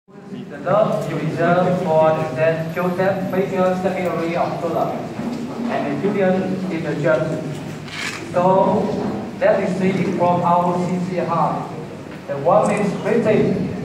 The love you reserve for the Saint Joseph Major Seminary of Tulum and the Julian in the church. So let me see from our sincere heart that what makes great things